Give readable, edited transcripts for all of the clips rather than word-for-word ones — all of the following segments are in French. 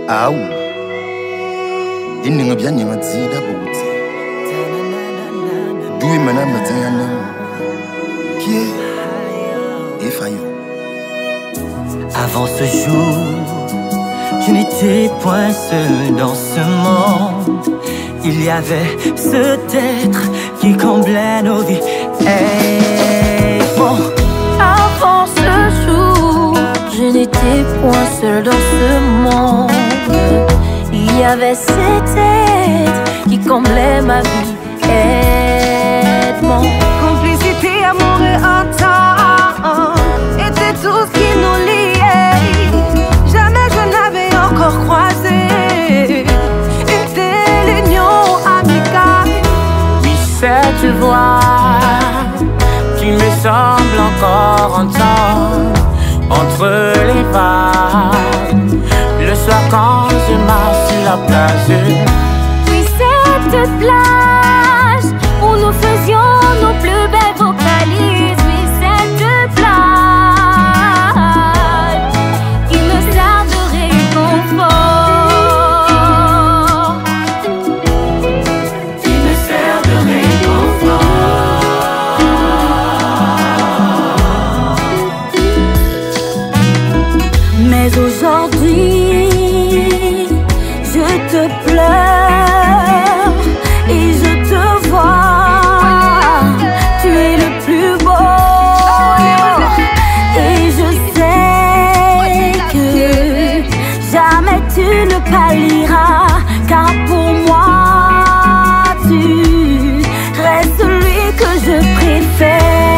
Au Inning bien y dit d'abord. D'où est madame qui est effaillant. Avant ce jour, je n'étais point seul dans ce monde. Il y avait cet être qui comblait nos vies. Et bon, avant ce jour, je n'étais point seul dans ce monde. Il y avait cet être qui comblait ma vie. Edmond. Complicité, amour et entente était tout ce qui nous liait. Jamais je n'avais encore croisé une telle union amicale. Oui, cette voix qui me semble encore entendre entre les vagues. Le soir quand je marche sur la plage. Oui, cette plage où nous faisions nos plus belles vocalises. Oui, cette plage qui me sert de réconfort. qui me sert de réconfort. Mais aujourd'hui, je te pleure et je te vois. Tu es le plus beau et je sais que jamais tu ne pâliras, car pour moi tu restes celui que je préfère.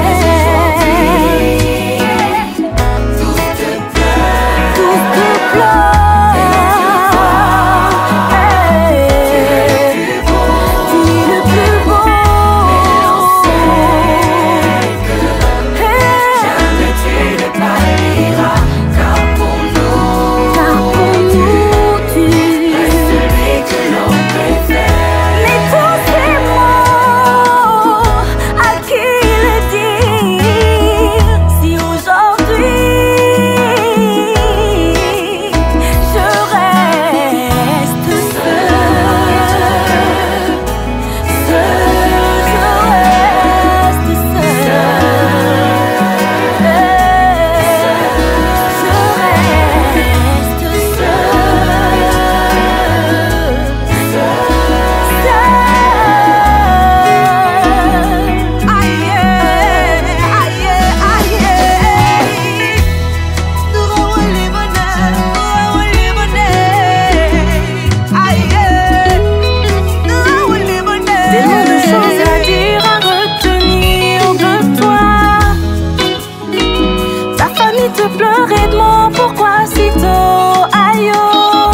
Pleure Edmond, pourquoi si tôt, aïe oh.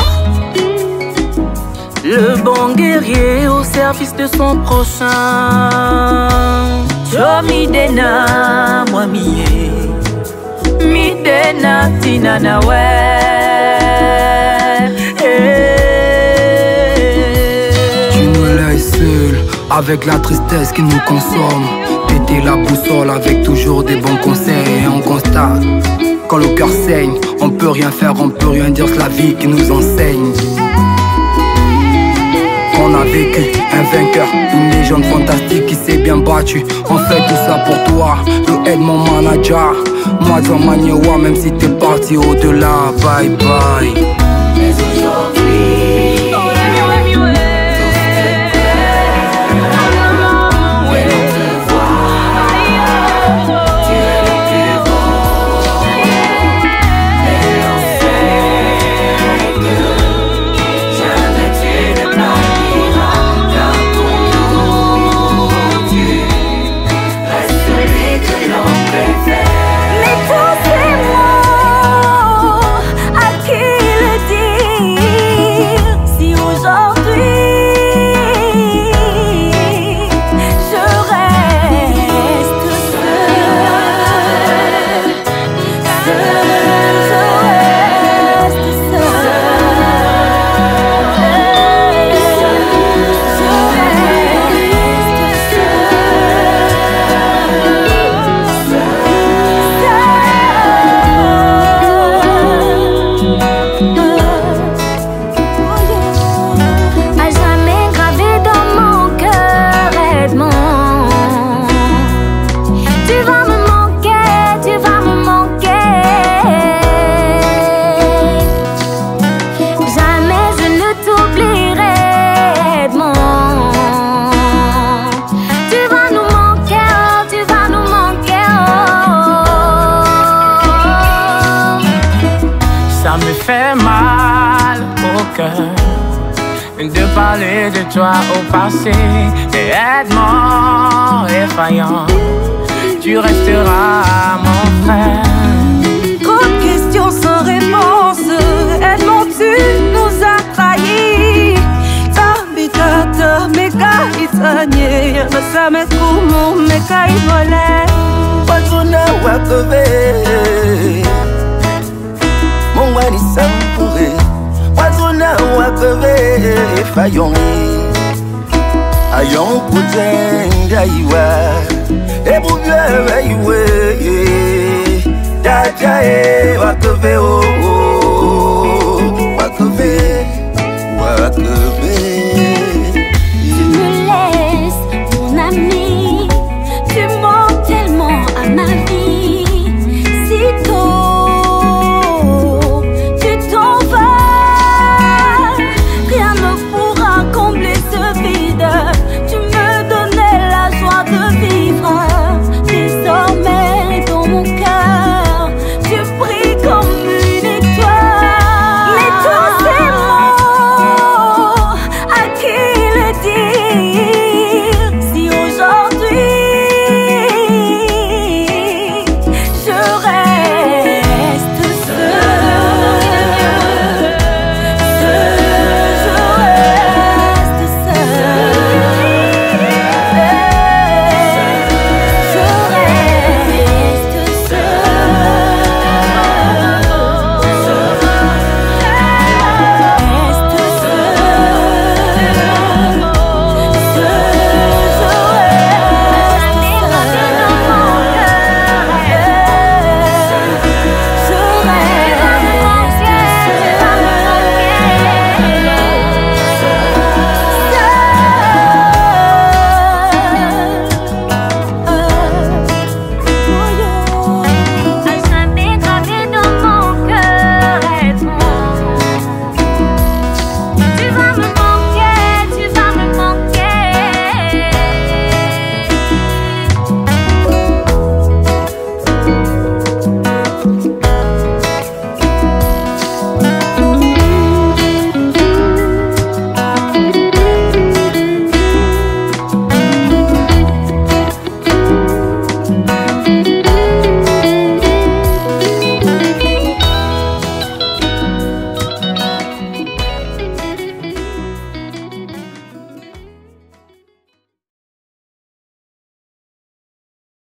Le bon guerrier au service de son prochain. Jomi dena moi miye, mi dena tinana Tu nous laisses seuls avec la tristesse qui nous consomme. T'étais la boussole avec toujours des bons conseils. Et on constate quand le cœur saigne, on peut rien faire, on peut rien dire, c'est la vie qui nous enseigne. On a vécu un vainqueur, une légende fantastique qui s'est bien battu. On fait tout ça pour toi, le Edmond manager. Moi dans Magnewa, même si t'es parti au-delà, bye bye. Mais aujourd'hui, Mais tous ces mots à qui fait mal au cœur de parler de toi au passé. Mais Edmond effrayant, tu resteras mon frère. Trop de questions sans réponse. Edmond, tu nous as trahis. Tabitata, meka itanye. Masame kumu, meka ivole. Wazuna wakove Mongwani sampure Wazuna wakove Fayongi Ayon kutenda iwa Ebu byewe iwe Dada wakove o